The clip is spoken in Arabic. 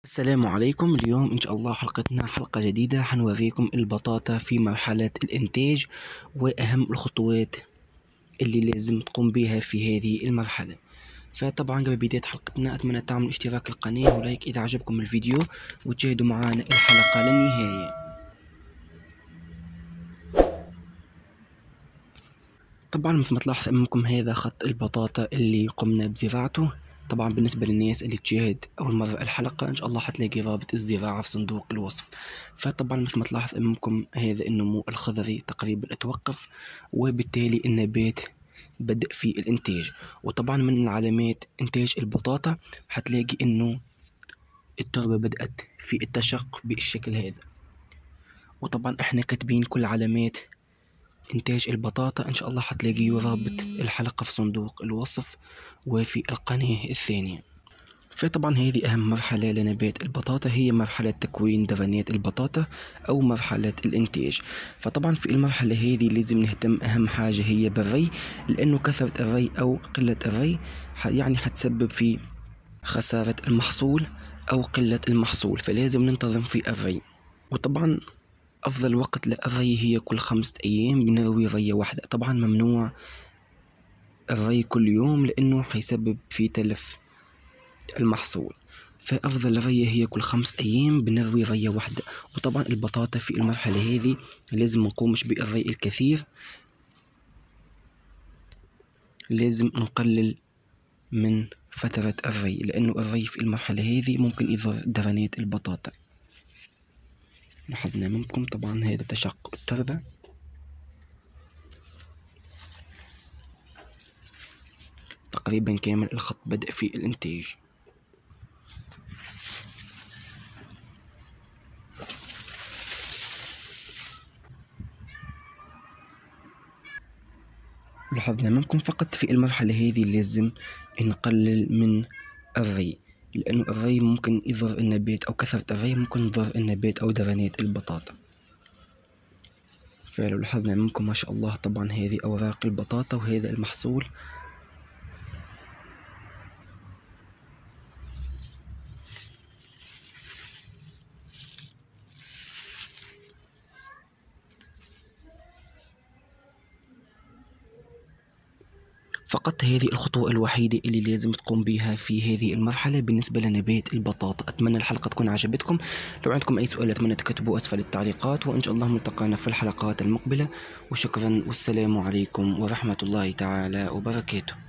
السلام عليكم. اليوم إن شاء الله حلقتنا حلقة جديدة، حنوريكم البطاطا في مرحلة الإنتاج وأهم الخطوات اللي لازم تقوم بها في هذه المرحلة. فطبعا قبل بداية حلقتنا أتمنى تعملوا اشتراك القناة ولايك إذا عجبكم الفيديو، وتشاهدوا معنا الحلقة للنهاية. طبعا مثل ما تلاحظ أمامكم هذا خط البطاطا اللي قمنا بزراعته. طبعا بالنسبة للناس اللي تشاهد أول مرة الحلقة إن شاء الله حتلاقي رابط الزراعة في صندوق الوصف. فطبعا مثل ما تلاحظ أمامكم هذا النمو الخضري تقريبا اتوقف، وبالتالي النبات بدأ في الإنتاج. وطبعا من علامات إنتاج البطاطا حتلاقي إنه التربة بدأت في التشق بالشكل هذا. وطبعا احنا كاتبين كل علامات إنتاج البطاطا، إن شاء الله حتلاقي رابط الحلقة في صندوق الوصف وفي القناة الثانية. فطبعا هذه أهم مرحلة لنبات البطاطا، هي مرحلة تكوين درنات البطاطا أو مرحلة الإنتاج. فطبعا في المرحلة هذه لازم نهتم أهم حاجة هي بالري، لأنه كثرة الري أو قلة الري يعني حتسبب في خسارة المحصول أو قلة المحصول، فلازم ننتظم في الري. وطبعا أفضل وقت للري هي كل 5 أيام بنروي رية واحدة. طبعا ممنوع الري كل يوم لأنه حيسبب في تلف المحصول، فأفضل رية هي كل 5 أيام بنروي رية واحدة. وطبعا البطاطا في المرحلة هذه لازم منقومش بالري الكثير، لازم نقلل من فترة الري، لأنه الري في المرحلة هذه ممكن يضر درنات البطاطا. لاحظنا منكم طبعا هذا تشقق التربة. تقريبا كامل الخط بدأ في الإنتاج. لاحظنا منكم فقط في المرحلة هذه لازم نقلل من الري، لأنه الري ممكن يضر النبات أو كثرة الري ممكن يضر النبات أو درنات البطاطا. فلو لاحظنا منكم ما شاء الله طبعا هذه أوراق البطاطا وهذا المحصول. فقط هذه الخطوة الوحيدة اللي لازم تقوم بها في هذه المرحلة بالنسبة لنبات البطاطا. أتمنى الحلقة تكون عجبتكم. لو عندكم أي سؤال أتمنى تكتبوا أسفل التعليقات، وإن شاء الله ملتقانا في الحلقات المقبلة. وشكرا والسلام عليكم ورحمة الله تعالى وبركاته.